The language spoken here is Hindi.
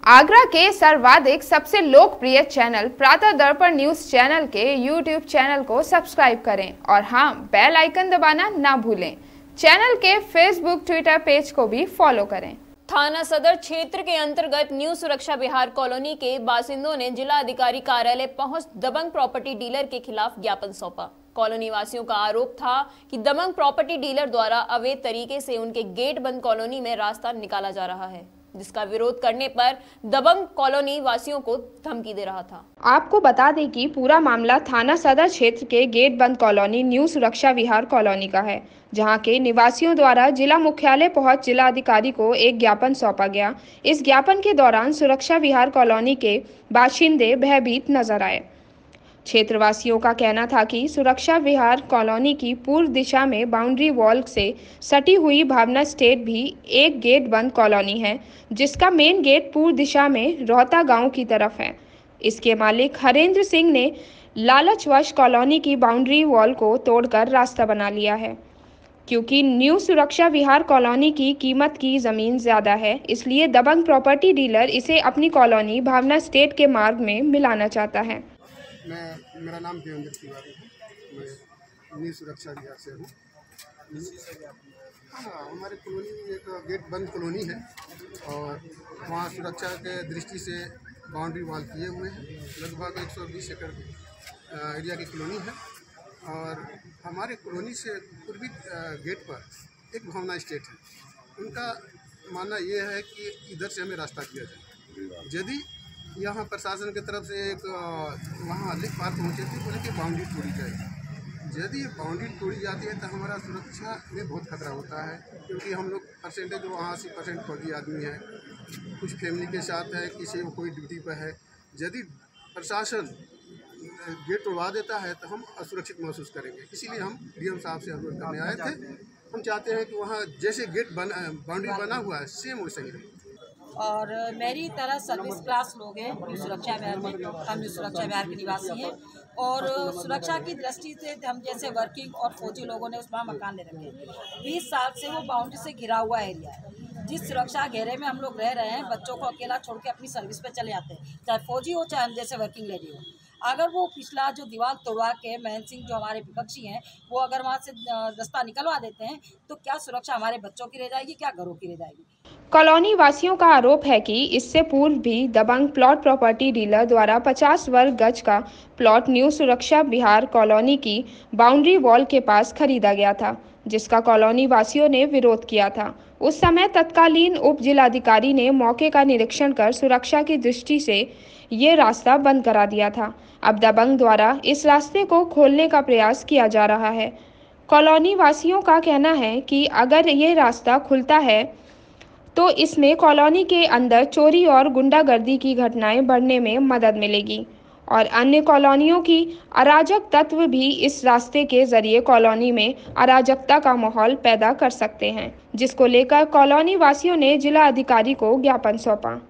आगरा के सर्वाधिक सबसे लोकप्रिय channel Pratah Darpan news channel के यूट्यूब चैनल को सब्सक्राइब करें और हाँ, बेल आइकन दबाना ना भूलें। चैनल के फेसबुक ट्विटर पेज को भी फॉलो करें। थाना सदर क्षेत्र के अंतर्गत न्यू सुरक्षा विहार कॉलोनी के बासिंदों ने जिला अधिकारी कार्यालय पहुंच दबंग प्रॉपर्टी डीलर के खिलाफ ज्ञापन सौंपा। कॉलोनी वासियों का आरोप था कि दबंग प्रॉपर्टी डीलर द्वारा अवैध तरीके से उनके गेट बंद कॉलोनी में रास्ता निकाला जा रहा है, जिसका विरोध करने पर दबंग कॉलोनी वासियों को धमकी दे रहा था। आपको बता दें कि पूरा मामला थाना सदर क्षेत्र के गेट बंद colony new Suraksha Vihar colony का है, जहां के निवासियों द्वारा जिला मुख्यालय पहुंच जिला अधिकारी को एक ज्ञापन सौंपा गया। इस ज्ञापन के दौरान सुरक्षा विहार कॉलोनी के बाशिंदे भयभीत नजर आए। क्षेत्रवासियों का कहना था कि सुरक्षा विहार कॉलोनी की पूर्व दिशा में बाउंड्री वॉल से सटी हुई भावना स्टेट भी एक गेट बंद कॉलोनी है, जिसका मेन गेट पूर्व दिशा में रोहता गांव की तरफ है। इसके मालिक हरेंद्र सिंह ने लालचवश कॉलोनी की बाउंड्री वॉल को तोड़कर रास्ता बना लिया है। क्योंकि न्यू सुरक्षा विहार कॉलोनी की कीमत की ज़मीन ज़्यादा है, इसलिए दबंग प्रॉपर्टी डीलर इसे अपनी कॉलोनी भावना स्टेट के मार्ग में मिलाना चाहता है। मेरा नाम देवेंद्र तिवारी है। मैं न्यू सुरक्षा विहार से हूँ। हाँ, हमारी कॉलोनी एक गेट बंद कॉलोनी है और वहाँ सुरक्षा के दृष्टि से बाउंड्री वॉल किए हुए हैं। लगभग 120 एकड़ एरिया की कॉलोनी है और हमारे कॉलोनी से पूर्वी गेट पर एक भावना स्टेट है। उनका मानना ये है कि इधर से हमें रास्ता किया जाए। यदि यहाँ प्रशासन की तरफ से एक वहाँ लिख पार पहुँचे थे, बोले कि बाउंड्री तोड़ी जाएगी। यदि बाउंड्री तोड़ी जाती है तो हमारा सुरक्षा में बहुत खतरा होता है, क्योंकि हम लोग परसेंटेज वहाँ 80% फौजी आदमी है, कुछ फैमिली के साथ है, किसी को कोई ड्यूटी पर है। यदि प्रशासन गेट तोड़वा देता है तो हम असुरक्षित महसूस करेंगे। इसीलिए हम डीएम साहब से अनुरोध करने आए थे। हम चाहते हैं कि वहाँ जैसे गेट बाउंड्री बना हुआ है सेम वैसे ही रहे। और मेरी तरह सर्विस क्लास लोग हैं न्यू सुरक्षा विहार में। हम न्यू सुरक्षा विहार के निवासी हैं और सुरक्षा की दृष्टि से हम जैसे वर्किंग और फौजी लोगों ने उसमें मकान ले रखे हैं। 20 साल से वो बाउंड्री से घिरा हुआ एरिया है। जिस सुरक्षा घेरे में हम लोग रह रहे हैं, बच्चों को अकेला छोड़ के अपनी सर्विस पे चले आते हैं, चाहे फौजी हो चाहे हम जैसे वर्किंग लेडी हो। अगर वो पिछला जो दीवार तोड़वा के महेंद्र सिंह जो हमारे विपक्षी हैं, वो अगर वहाँ से रास्ता निकलवा देते हैं तो क्या सुरक्षा हमारे बच्चों की रह जाएगी, क्या घरों की रह जाएगी। कॉलोनी वासियों का आरोप है कि इससे पूर्व भी दबंग प्लॉट प्रॉपर्टी डीलर द्वारा 50 वर्ग गज का plot new Suraksha Vihar colony की बाउंड्री वॉल के पास खरीदा गया था, जिसका कॉलोनी वासियों ने विरोध किया था। उस समय तत्कालीन उप जिलाधिकारी ने मौके का निरीक्षण कर सुरक्षा की दृष्टि से ये रास्ता बंद करा दिया था। अब दबंग द्वारा इस रास्ते को खोलने का प्रयास किया जा रहा है। कॉलोनी वासियों का कहना है कि अगर ये रास्ता खुलता है तो इसमें कॉलोनी के अंदर चोरी और गुंडागर्दी की घटनाएं बढ़ने में मदद मिलेगी और अन्य कॉलोनियों की अराजक तत्व भी इस रास्ते के जरिए कॉलोनी में अराजकता का माहौल पैदा कर सकते हैं, जिसको लेकर कॉलोनी वासियों ने जिला अधिकारी को ज्ञापन सौंपा।